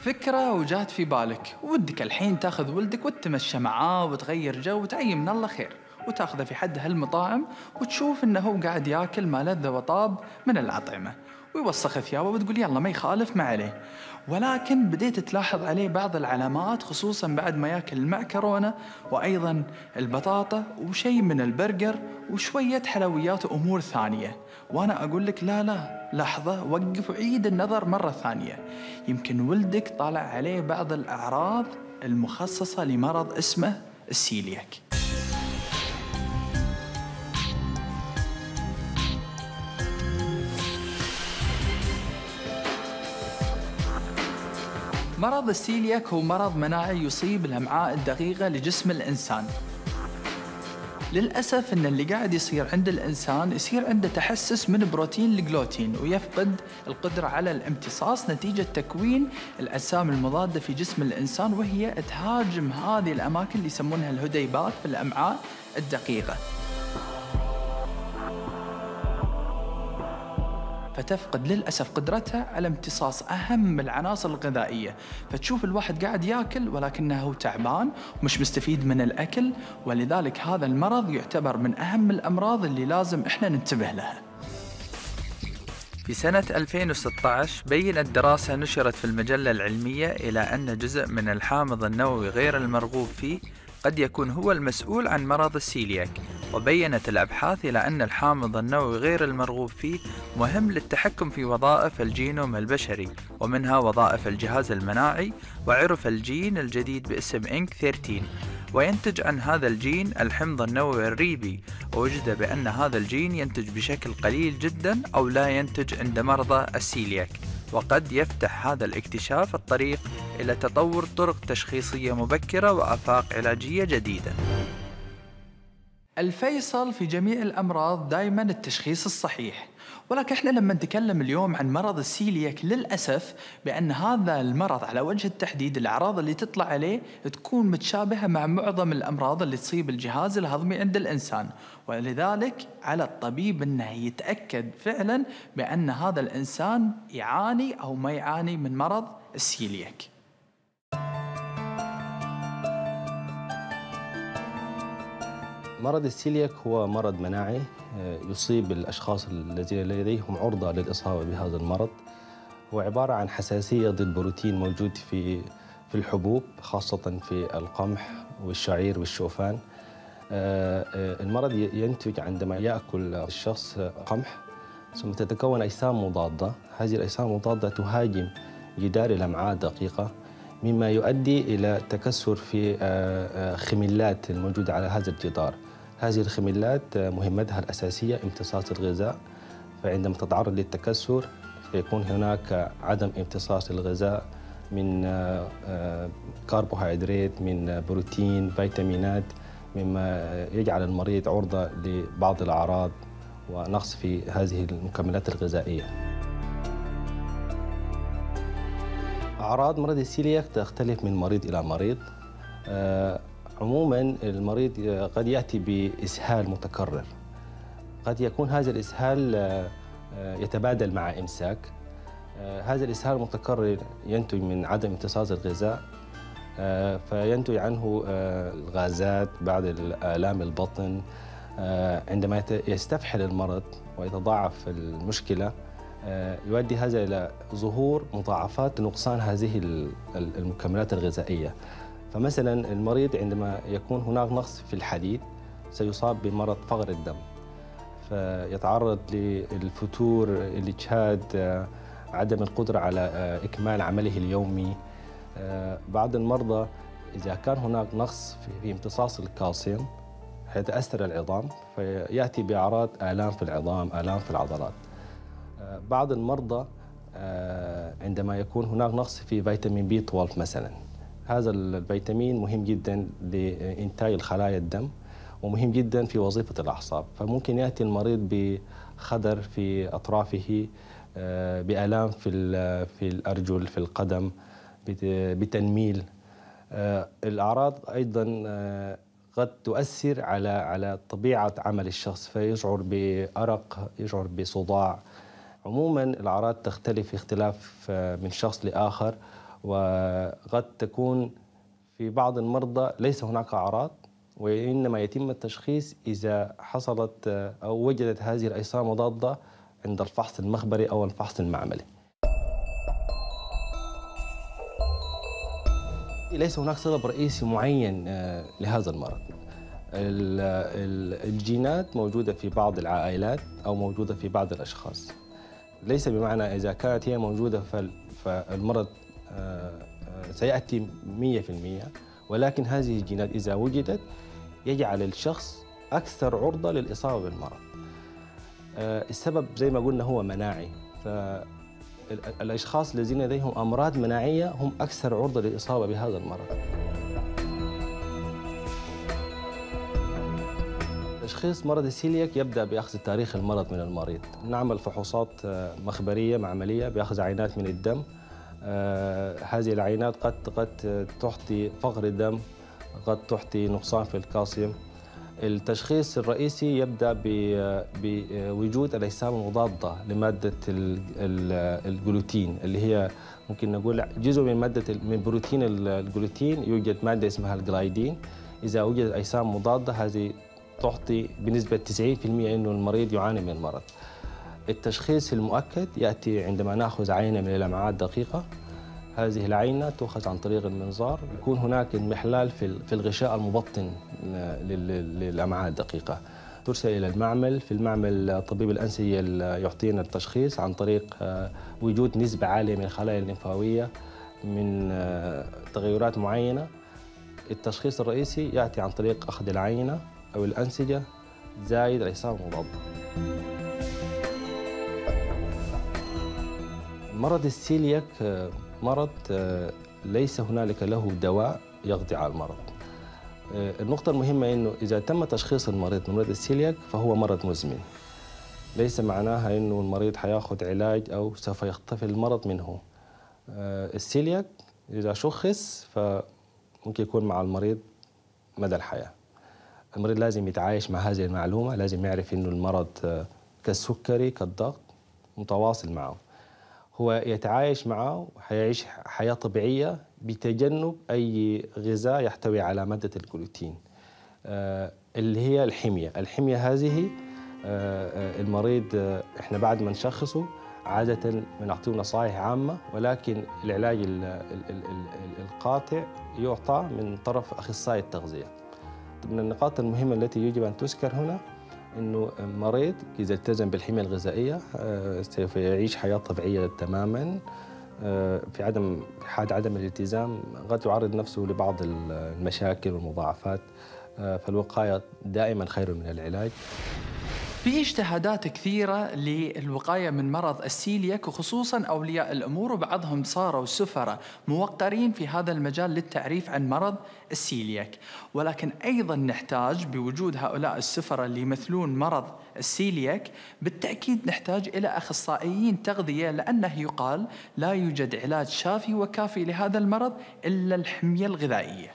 فكرة وجات في بالك، ودك الحين تاخذ ولدك وتتمشى معاه وتغير جو وتعيي من الله خير، وتاخذه في حد هالمطاعم وتشوف انه هو قاعد ياكل ما لذ وطاب من الأطعمة ويوسخ ثيابه، وتقول يلا ما يخالف ما عليه. ولكن بديت تلاحظ عليه بعض العلامات، خصوصا بعد ما ياكل المعكرونة وأيضا البطاطا وشيء من البرجر وشوية حلويات وأمور ثانية. وأنا أقول لك لا لحظة، وقف وعيد النظر مرة ثانية، يمكن ولدك طالع عليه بعض الأعراض المخصصة لمرض اسمه السيلياك. مرض السيلياك هو مرض مناعي يصيب الأمعاء الدقيقة لجسم الإنسان. للأسف أن اللي قاعد يصير عند الإنسان يصير عنده تحسس من بروتين الجلوتين، ويفقد القدرة على الامتصاص نتيجة تكوين الأجسام المضادة في جسم الإنسان، وهي تهاجم هذه الأماكن اللي يسمونها الهديبات في الأمعاء الدقيقة، فتفقد للأسف قدرتها على امتصاص أهم العناصر الغذائية. فتشوف الواحد قاعد يأكل ولكنه هو تعبان ومش مستفيد من الأكل، ولذلك هذا المرض يعتبر من أهم الأمراض اللي لازم إحنا ننتبه لها. في سنة 2016 بيّنت دراسة نشرت في المجلة العلمية إلى أن جزء من الحامض النووي غير المرغوب فيه قد يكون هو المسؤول عن مرض السيلياك. وبيّنت الأبحاث إلى أن الحامض النووي غير المرغوب فيه مهم للتحكم في وظائف الجينوم البشري، ومنها وظائف الجهاز المناعي. وعرف الجين الجديد باسم إنك 13، وينتج عن هذا الجين الحمض النووي الريبي، ووجد بأن هذا الجين ينتج بشكل قليل جدا أو لا ينتج عند مرضى السيلياك. وقد يفتح هذا الاكتشاف الطريق إلى تطور طرق تشخيصية مبكرة وآفاق علاجية جديدة. الفيصل في جميع الأمراض دائما التشخيص الصحيح، ولكن احنا لما نتكلم اليوم عن مرض السيلياك للأسف بأن هذا المرض على وجه التحديد الأعراض اللي تطلع عليه تكون متشابهة مع معظم الأمراض اللي تصيب الجهاز الهضمي عند الإنسان، ولذلك على الطبيب أنه يتأكد فعلا بأن هذا الإنسان يعاني أو ما يعاني من مرض السيلياك. مرض السيلياك هو مرض مناعي يصيب الأشخاص الذين لديهم عرضة للإصابة بهذا المرض. هو عبارة عن حساسية ضد بروتين موجود في الحبوب، خاصة في القمح والشعير والشوفان. المرض ينتج عندما يأكل الشخص قمح، ثم تتكون أجسام مضادة. هذه الأجسام المضادة تهاجم جدار الأمعاء الدقيقة، مما يؤدي إلى تكسر في خميلات الموجودة على هذا الجدار. هذه الخميلات مهمتها الأساسية امتصاص الغذاء، فعندما تتعرض للتكسر يكون هناك عدم امتصاص الغذاء من كربوهيدرات، من بروتين، فيتامينات، مما يجعل المريض عرضة لبعض الأعراض ونقص في هذه المكملات الغذائية. أعراض مرض السيلياك تختلف من مريض إلى مريض. عموماً المريض قد يأتي بإسهال متكرر، قد يكون هذا الإسهال يتبادل مع إمساك. هذا الإسهال المتكرر ينتج من عدم امتصاص الغذاء، فينتج عنه الغازات، بعض الآلام البطن. عندما يستفحل المرض ويتضاعف المشكلة يؤدي هذا إلى ظهور مضاعفات نقصان هذه المكملات الغذائية. فمثلا المريض عندما يكون هناك نقص في الحديد سيصاب بمرض فقر الدم، فيتعرض للفتور، الإجهاد، عدم القدرة على إكمال عمله اليومي. بعض المرضى إذا كان هناك نقص في امتصاص الكالسيوم يتأثر العظام، فيأتي بأعراض آلام في العظام، آلام في العضلات. بعض المرضى عندما يكون هناك نقص في فيتامين بي 12 مثلا، هذا الفيتامين مهم جدا لإنتاج الخلايا الدم ومهم جدا في وظيفة الأعصاب، فممكن يأتي المريض بخدر في أطرافه، بآلام في الأرجل، في القدم، بتنميل. الأعراض أيضا قد تؤثر على طبيعة عمل الشخص، فيشعر بأرق، يشعر بصداع. عموما الأعراض تختلف اختلاف من شخص لآخر، وقد تكون في بعض المرضى ليس هناك أعراض، وإنما يتم التشخيص إذا حصلت أو وجدت هذه الأجسام المضادة عند الفحص المخبري أو الفحص المعملي. ليس هناك سبب رئيسي معين لهذا المرض. الجينات موجودة في بعض العائلات أو موجودة في بعض الأشخاص، ليس بمعنى إذا كانت هي موجودة فالمرض سيأتي 100%، ولكن هذه الجينات إذا وجدت يجعل الشخص أكثر عرضة للإصابة بالمرض. السبب زي ما قلنا هو مناعي، فالأشخاص الذين لديهم أمراض مناعية هم أكثر عرضة للإصابة بهذا المرض. تشخيص مرض السيلياك يبدأ بأخذ تاريخ المرض من المريض. نعمل فحوصات مخبرية معملية بأخذ عينات من الدم. هذه العينات قد تحتي فقر الدم، قد تحتي نقصان في الكالسيوم. التشخيص الرئيسي يبدأ بوجود الأجسام المضادة لمادة الجلوتين، اللي هي ممكن نقول جزء من بروتين الجلوتين يوجد مادة اسمها الجلايدين. إذا وجدت أجسام مضادة هذه تعطي بنسبة 90% أنه المريض يعاني من المرض. التشخيص المؤكد يأتي عندما نأخذ عينة من الأمعاء الدقيقة. هذه العينة تؤخذ عن طريق المنظار، يكون هناك انمحلال في الغشاء المبطن للأمعاء الدقيقة. ترسل إلى المعمل، في المعمل طبيب الأنسجة يعطينا التشخيص عن طريق وجود نسبة عالية من الخلايا الليمفاوية من تغيرات معينة. التشخيص الرئيسي يأتي عن طريق أخذ العينة أو الأنسجة زائد الأجسام المضادة. مرض السيلياك مرض ليس هنالك له دواء يقضي على المرض. النقطة المهمة أنه إذا تم تشخيص المريض من مرض السيلياك فهو مرض مزمن، ليس معناها أنه المريض حياخذ علاج أو سوف يختفي المرض منه. السيلياك إذا شخص فممكن يكون مع المريض مدى الحياة. المريض لازم يتعايش مع هذه المعلومة، لازم يعرف أنه المرض كالسكري كالضغط متواصل معه. هو يتعايش معه وحيعيش حياة طبيعية بتجنب أي غذاء يحتوي على مادة الجلوتين اللي هي الحمية. الحمية هذه المريض إحنا بعد ما نشخصه عادة بنعطيه نصائح عامة، ولكن العلاج القاطع يعطى من طرف أخصائي التغذية. من النقاط المهمة التي يجب أن تذكر هنا إنه المريض إذا التزم بالحمية الغذائية سوف يعيش حياة طبيعية تماماً. في حال عدم الالتزام قد يعرض نفسه لبعض المشاكل والمضاعفات، فالوقاية دائماً خير من العلاج. في اجتهادات كثيرة للوقاية من مرض السيلياك، وخصوصاً أولياء الأمور وبعضهم صاروا سفراء موقرين في هذا المجال للتعريف عن مرض السيلياك، ولكن أيضاً نحتاج بوجود هؤلاء السفراء اللي يمثلون مرض السيلياك بالتأكيد نحتاج إلى أخصائيين تغذية، لأنه يقال لا يوجد علاج شافي وكافي لهذا المرض إلا الحمية الغذائية.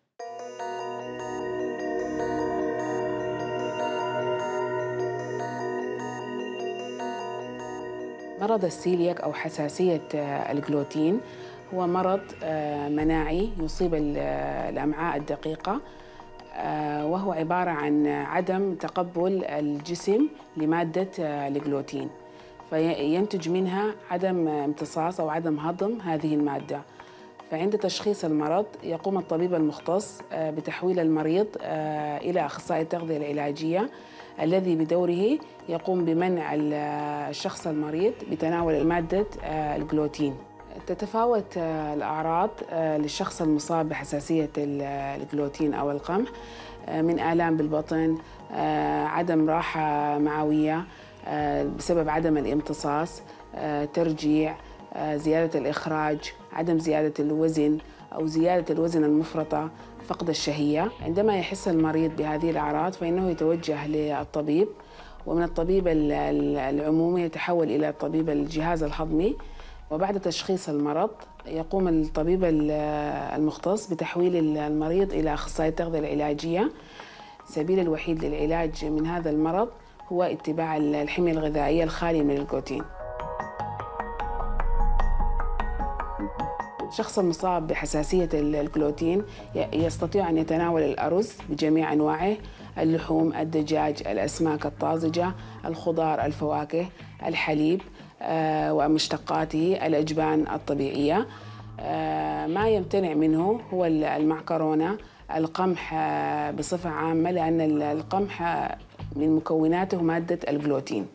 مرض السيلياك أو حساسية الجلوتين هو مرض مناعي يصيب الأمعاء الدقيقة، وهو عبارة عن عدم تقبل الجسم لمادة الجلوتين، فينتج منها عدم امتصاص أو عدم هضم هذه المادة. فعند تشخيص المرض يقوم الطبيب المختص بتحويل المريض إلى أخصائي التغذية العلاجية، الذي بدوره يقوم بمنع الشخص المريض بتناول مادة الجلوتين. تتفاوت الأعراض للشخص المصاب بحساسية الجلوتين أو القمح من آلام بالبطن، عدم راحة معوية بسبب عدم الامتصاص، ترجيع، زيادة الإخراج، عدم زيادة الوزن أو زيادة الوزن المفرطة، فقد الشهية. عندما يحس المريض بهذه الأعراض فإنه يتوجه للطبيب، ومن الطبيب العمومي يتحول إلى طبيب الجهاز الهضمي. وبعد تشخيص المرض يقوم الطبيب المختص بتحويل المريض إلى أخصائي التغذية العلاجية. السبيل الوحيد للعلاج من هذا المرض هو اتباع الحمية الغذائية الخالية من الجلوتين. الشخص المصاب بحساسية الجلوتين يستطيع أن يتناول الأرز بجميع أنواعه، اللحوم، الدجاج، الأسماك الطازجة، الخضار، الفواكه، الحليب ومشتقاته، الأجبان الطبيعية. ما يمتنع منه هو المعكرونة، القمح بصفة عامة، لأن القمح من مكوناته مادة الجلوتين.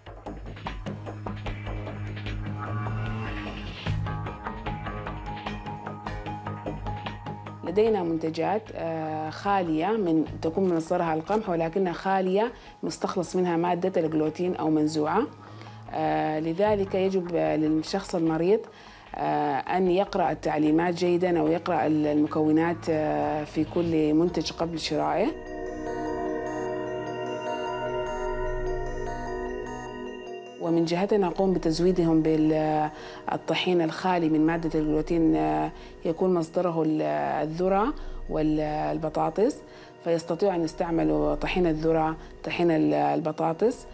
لدينا منتجات خالية تكون من مصدرها القمح، ولكنها خالية مستخلص منها مادة الجلوتين أو منزوعة. لذلك يجب للشخص المريض أن يقرأ التعليمات جيداً أو يقرأ المكونات في كل منتج قبل شرائه. ومن جهتنا نقوم بتزويدهم بالطحين الخالي من مادة الجلوتين، يكون مصدره الذرة والبطاطس، فيستطيع أن يستعملوا طحين الذرة، طحين البطاطس.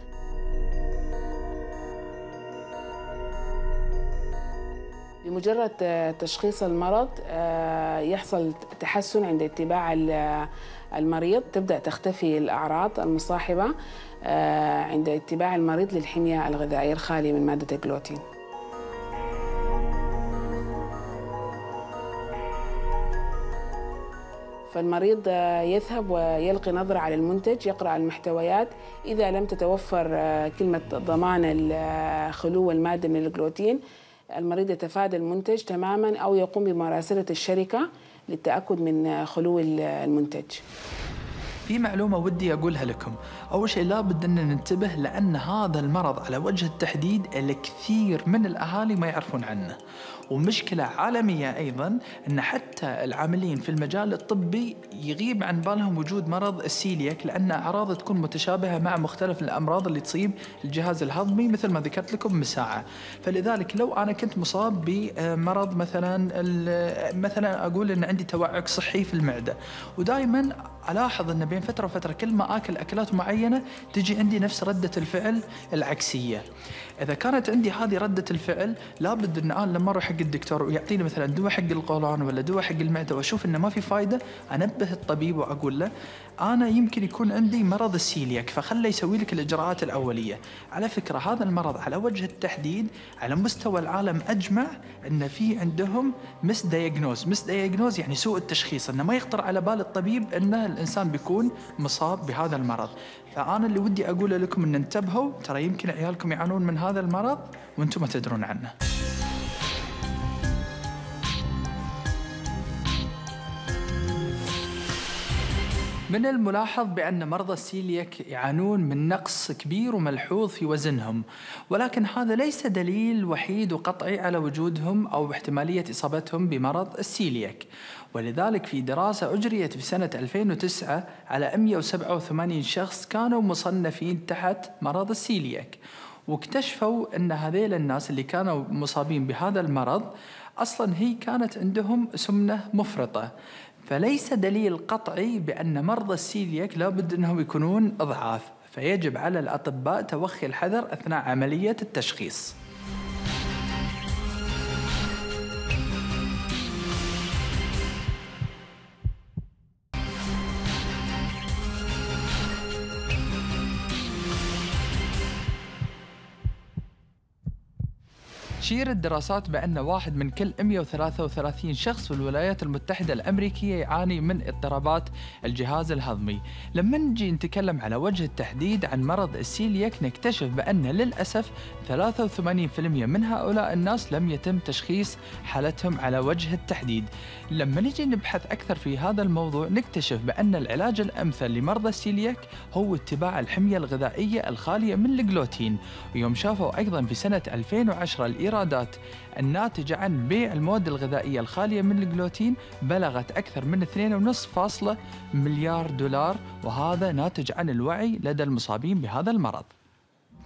بمجرد تشخيص المرض يحصل تحسن عند اتباع المريض، تبدأ تختفي الأعراض المصاحبة عند اتباع المريض للحمية الغذائية الخالية من مادة الجلوتين. فالمريض يذهب ويلقي نظرة على المنتج، يقرأ المحتويات. إذا لم تتوفر كلمة ضمان خلو المادة من الجلوتين، المريض يتفادى المنتج تماماً أو يقوم بمراسلة الشركة للتأكد من خلو المنتج. في معلومة ودي أقولها لكم. أول شيء لابد أن ننتبه، لأن هذا المرض على وجه التحديد الكثير من الأهالي ما يعرفون عنه، ومشكلة عالمية أيضاً أن حتى العاملين في المجال الطبي يغيب عن بالهم وجود مرض السيلياك، لأن أعراضه تكون متشابهة مع مختلف الأمراض اللي تصيب الجهاز الهضمي مثل ما ذكرت لكم من ساعة. فلذلك لو أنا كنت مصاب بمرض مثلا أقول أن عندي توعك صحي في المعدة، ودائماً ألاحظ أن بين فترة وفترة كل ما آكل أكلات معينة تجي عندي نفس ردة الفعل العكسية. إذا كانت عندي هذه ردة الفعل، لابد أن أنا لما أروح حق الدكتور ويعطيني مثلا دواء حق القولون ولا دواء حق المعدة وأشوف أنه ما في فايدة، أنبه الطبيب وأقول له أنا يمكن يكون عندي مرض السيلياك، فخله يسوي لك الإجراءات الأولية. على فكرة هذا المرض على وجه التحديد على مستوى العالم أجمع أن في عندهم مس دايجنوز، يعني سوء التشخيص، أنه ما يخطر على بال الطبيب أن الإنسان بيكون مصاب بهذا المرض. فأنا اللي ودي أقوله لكم أن انتبهوا، ترى يمكن عيالكم يعانون من هذا المرض وأنتم ما تدرون عنه. من الملاحظ بأن مرضى السيلياك يعانون من نقص كبير وملحوظ في وزنهم، ولكن هذا ليس دليل وحيد وقطعي على وجودهم أو احتمالية إصابتهم بمرض السيلياك. ولذلك في دراسة أجريت في سنة 2009 على 187 شخص كانوا مصنفين تحت مرض السيلياك، واكتشفوا أن هذيل الناس اللي كانوا مصابين بهذا المرض أصلاً هي كانت عندهم سمنة مفرطة. فليس دليل قطعي بأن مرضى السيلياك لابد أنهم يكونون أضعاف، فيجب على الأطباء توخي الحذر أثناء عملية التشخيص. تشير الدراسات بأن 1 من كل 133 شخص في الولايات المتحدة الأمريكية يعاني من اضطرابات الجهاز الهضمي. لما نجي نتكلم على وجه التحديد عن مرض السيلياك، نكتشف بأن للأسف 83% من هؤلاء الناس لم يتم تشخيص حالتهم على وجه التحديد. لما نجي نبحث أكثر في هذا الموضوع، نكتشف بأن العلاج الأمثل لمرضى السيلياك هو اتباع الحمية الغذائية الخالية من الجلوتين. ويوم شافوا أيضا في سنة 2010 الإيرادات الناتجة عن بيع المواد الغذائية الخالية من الجلوتين بلغت أكثر من 2.5 مليار دولار، وهذا ناتج عن الوعي لدى المصابين بهذا المرض.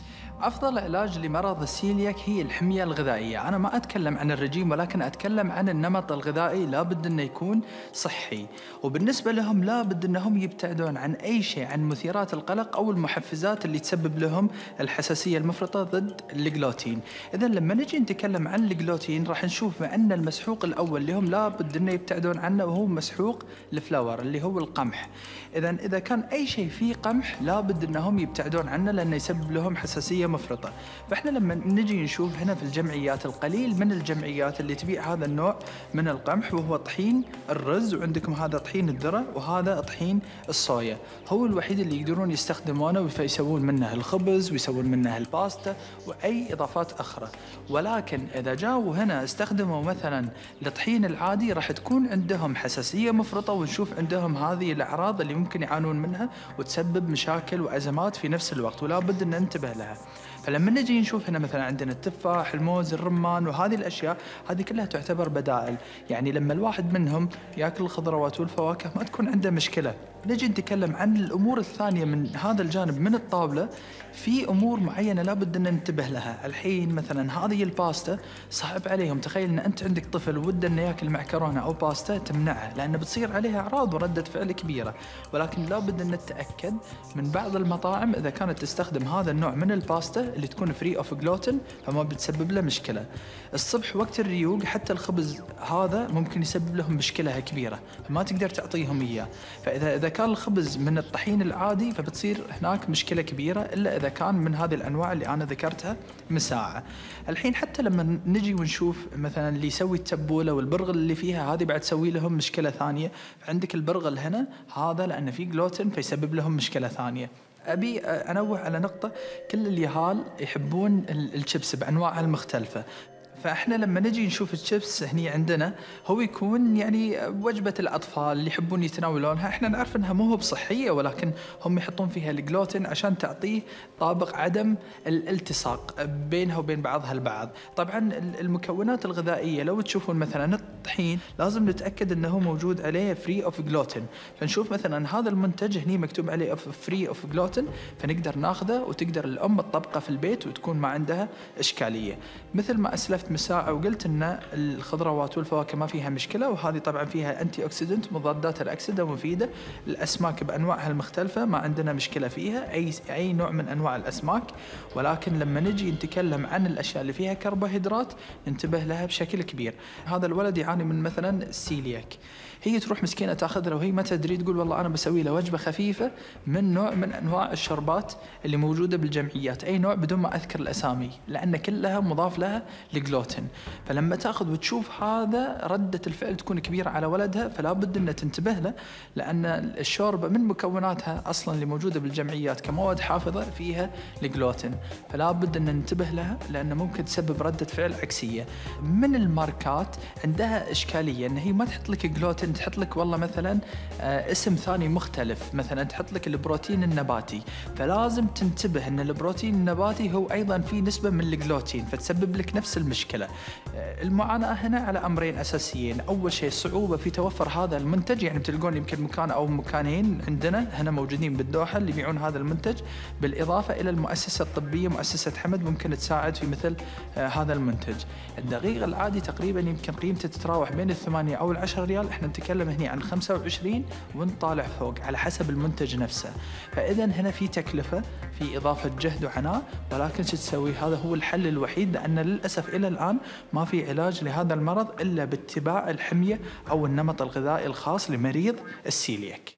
أفضل علاج لمرض السيلياك هي الحمية الغذائية. أنا ما أتكلم عن الرجيم ولكن أتكلم عن النمط الغذائي، لابد أنه يكون صحي. وبالنسبة لهم لابد أنهم يبتعدون عن أي شيء عن مثيرات القلق أو المحفزات اللي تسبب لهم الحساسية المفرطة ضد الجلوتين. إذا لما نجي نتكلم عن الجلوتين راح نشوف أن المسحوق الأول لهم لابد أنه يبتعدون عنه، وهو مسحوق الفلاور اللي هو القمح. إذا كان أي شيء فيه قمح لابد أنهم يبتعدون عنه لأنه يسبب لهم حساسية مفرطة. فإحنا لما نجي نشوف هنا في الجمعيات، القليل من الجمعيات اللي تبيع هذا النوع من القمح، وهو طحين الرز، وعندكم هذا طحين الذرة وهذا طحين الصويا، هو الوحيد اللي يقدرون يستخدمونه ويسوون منه الخبز ويسوون منه الباستا وأي إضافات أخرى. ولكن إذا جاوا هنا استخدموا مثلا الطحين العادي راح تكون عندهم حساسية مفرطة، ونشوف عندهم هذه الأعراض اللي ممكن يعانون منها وتسبب مشاكل وأزمات في نفس الوقت، ولا بد أن ننتبه لها. فلما نجي نشوف هنا مثلا عندنا التفاح، الموز، الرمان، وهذه الأشياء هذه كلها تعتبر بدائل. يعني لما الواحد منهم يأكل الخضروات والفواكه ما تكون عنده مشكلة. نجي نتكلم عن الأمور الثانية من هذا الجانب من الطاولة، في أمور معينة لابد أن ننتبه لها. الحين مثلا هذه الباستا صعب عليهم، تخيل أن أنت عندك طفل وده أنه يأكل معكرونة أو باستا تمنعه، لأنه بتصير عليها أعراض وردة فعل كبيرة. ولكن لابد أن نتأكد من بعض المطاعم إذا كانت تستخدم هذا النوع من الباستا اللي تكون فري أوف جلوتين فما بتسبب له مشكلة. الصبح وقت الريوق حتى الخبز هذا ممكن يسبب لهم مشكلة كبيرة، فما تقدر تعطيهم إياه. فإذا كان الخبز من الطحين العادي فبتصير هناك مشكلة كبيرة، إلا إذا كان من هذه الأنواع اللي أنا ذكرتها مساعة. الحين حتى لما نجي ونشوف مثلا اللي يسوي التبولة والبرغل اللي فيها، هذه بعد تسوي لهم مشكلة ثانية. عندك البرغل هنا هذا لأنه فيه جلوتين فيسبب لهم مشكلة ثانية. أبي أنوه على نقطة، كل اليهال يحبون الشيبس بأنواعها المختلفة. فإحنا لما نجي نشوف الشيبس هني عندنا هو يكون يعني وجبة الأطفال اللي يحبون يتناولونها. إحنا نعرف إنها مو بصحية، ولكن هم يحطون فيها الجلوتين عشان تعطيه طابق عدم الالتصاق بينها وبين بعضها البعض. طبعا المكونات الغذائية لو تشوفون مثلا الطحين لازم نتأكد إنه موجود عليه فري أوف جلوتين. فنشوف مثلا هذا المنتج هني مكتوب عليه فري أوف جلوتين، فنقدر ناخذه وتقدر الأم تطبقه في البيت وتكون ما عندها إشكالية. مثل ما أسلفت من ساعة وقلت ان الخضروات والفواكه ما فيها مشكلة، وهذه طبعا فيها انتي اوكسيدنت، مضادات الاكسدة مفيدة. الاسماك بانواعها المختلفة ما عندنا مشكلة فيها، اي نوع من انواع الاسماك. ولكن لما نجي نتكلم عن الاشياء اللي فيها كربوهيدرات ننتبه لها بشكل كبير. هذا الولد يعاني من مثلا السيلياك، هي تروح مسكينة تاخذ له وهي ما تدري، تقول والله أنا بسوي له وجبة خفيفة من نوع من أنواع الشربات اللي موجودة بالجمعيات، أي نوع بدون ما أذكر الأسامي، لأن كلها مضاف لها الجلوتين. فلما تاخذ وتشوف هذا ردة الفعل تكون كبيرة على ولدها، فلا بد أن تنتبه له، لأن الشوربة من مكوناتها أصلا اللي موجودة بالجمعيات كمواد حافظة فيها الجلوتين، فلا بد أن ننتبه لها لأن ممكن تسبب ردة فعل عكسية. من الماركات عندها إشكالية أن هي ما تحط لك جلوتين، تحط لك والله مثلا اسم ثاني مختلف، مثلا تحط لك البروتين النباتي. فلازم تنتبه ان البروتين النباتي هو ايضا فيه نسبة من الجلوتين، فتسبب لك نفس المشكلة. المعاناة هنا على امرين اساسيين، اول شيء صعوبة في توفر هذا المنتج، يعني تلقون يمكن مكان او مكانين عندنا هنا موجودين بالدوحة اللي يبيعون هذا المنتج، بالاضافة الى المؤسسة الطبية مؤسسة حمد ممكن تساعد في مثل هذا المنتج. الدقيق العادي تقريبا يمكن قيمته تتراوح بين 8 أو 10 ريال، احنا نتكلم هنا عن 25 ونطالع فوق على حسب المنتج نفسه. فإذا هنا في تكلفة، في إضافة جهد وعناء، ولكن شو تسوي؟ هذا هو الحل الوحيد، لأن للأسف إلى الآن ما في علاج لهذا المرض إلا باتباع الحمية أو النمط الغذائي الخاص لمريض السيلياك.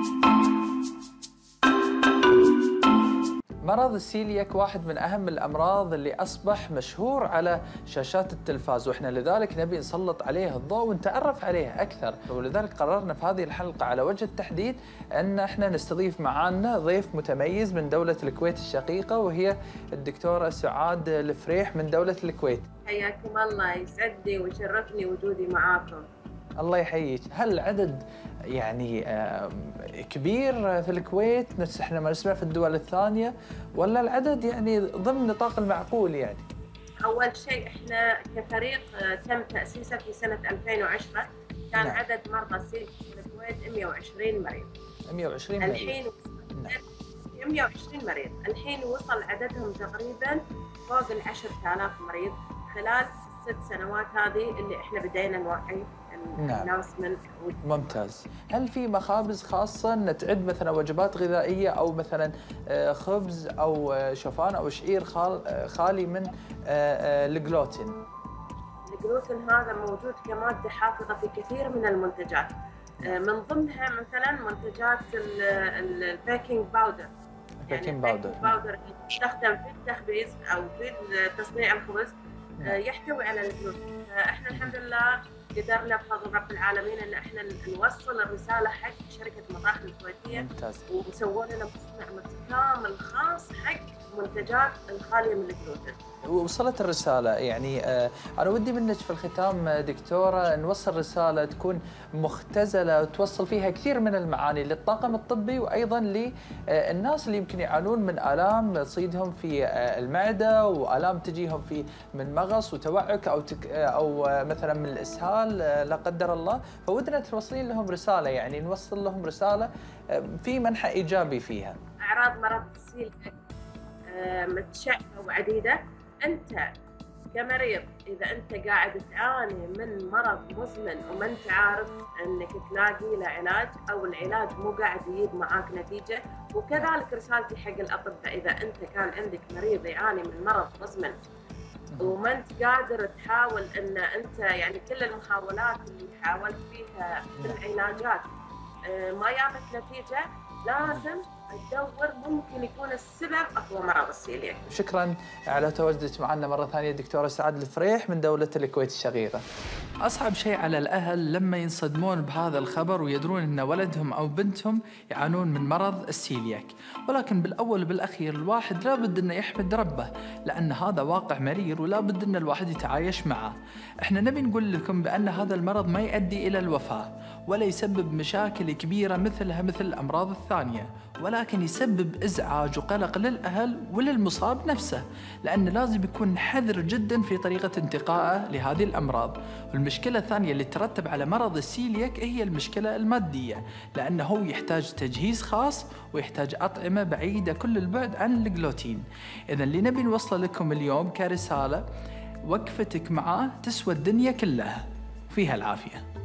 مرض السيلياك واحد من أهم الأمراض اللي أصبح مشهور على شاشات التلفاز، وإحنا لذلك نبي نسلط عليه الضوء ونتعرف عليه أكثر. ولذلك قررنا في هذه الحلقة على وجه التحديد أن إحنا نستضيف معانا ضيف متميز من دولة الكويت الشقيقة، وهي الدكتورة سعاد الفريح من دولة الكويت. حياكم الله، يسعدني ويشرفني وجودي معاكم. الله يحييك. هل العدد يعني كبير في الكويت نفس احنا ما نسمع في الدول الثانية، ولا العدد يعني ضمن نطاق المعقول؟ يعني أول شيء احنا كفريق تم تأسيسه في سنة 2010، كان نعم. عدد مرضى السيلياك في الكويت 120 مريض. 120 مريض. الحين 120 مريض، الحين وصل عددهم تقريبا فوق 10,000 مريض خلال 6 سنوات هذه اللي احنا بدينا نوعي الناس من. ممتاز. هل في مخابز خاصة تعد مثلا وجبات غذائية أو مثلا خبز أو شوفان أو شعير خالي من الجلوتين؟ الجلوتين هذا موجود كمادة حافظة في كثير من المنتجات، من ضمنها مثلا منتجات البيكنج باودر. البيكنج باودر اللي يستخدم في التخبيز أو في تصنيع الخبز يحتوي على الجلوتين. احنا الحمد لله قدرنا بفضل رب العالمين ان احنا نوصل الرساله حق شركه مطاحن الكويتيه. ممتاز. وسووا لنا مصنع متكامل خاص حق منتجات الخاليه من الجلوتين. وصلت الرسالة يعني أنا ودي منك في الختام دكتورة نوصل رسالة تكون مختزلة وتوصل فيها كثير من المعاني للطاقم الطبي وأيضا للناس اللي يمكن يعانون من آلام تصيدهم في المعدة وآلام تجيهم في من مغص وتوعك أو مثلا من الإسهال لا قدر الله، فودنا توصلين لهم رسالة، يعني نوصل لهم رسالة في منحى إيجابي فيها. أعراض مرض السيلياك متشعبة وعديدة. أنت كمريض إذا أنت قاعد تعاني من مرض مزمن وما أنت عارف أنك تلاقي له علاج أو العلاج مو قاعد يجيب معاك نتيجة، وكذلك رسالتي حق الأطباء إذا أنت كان عندك مريض يعاني من مرض مزمن وما أنت قادر تحاول أن أنت يعني كل المحاولات اللي حاولت فيها في العلاجات ما جابت نتيجة، لازم تدور ممكن يكون السبب هو مرض السيلياك. شكرا على تواجدك معنا مرة ثانية دكتورة سعاد الفريح من دولة الكويت الشقيقة. أصعب شيء على الأهل لما ينصدمون بهذا الخبر ويدرون أن ولدهم أو بنتهم يعانون من مرض السيلياك، ولكن بالأول وبالأخير الواحد لابد أنه يحمد ربه لأن هذا واقع مرير ولابد أن الواحد يتعايش معه. احنا نبي نقول لكم بأن هذا المرض ما يؤدي إلى الوفاة ولا يسبب مشاكل كبيرة مثلها مثل الأمراض الثانية، ولكن يسبب إزعاج وقلق للأهل وللمصاب نفسه، لأن لازم يكون حذر جدا في طريقة انتقائه لهذه الأمراض. والمشكلة الثانية اللي ترتب على مرض السيلياك هي المشكلة المادية، لأنه يحتاج تجهيز خاص ويحتاج أطعمة بعيدة كل البعد عن الجلوتين. إذا اللي نبي نوصل لكم اليوم كرسالة، وقفتك معاه تسوى الدنيا كلها. فيها العافية.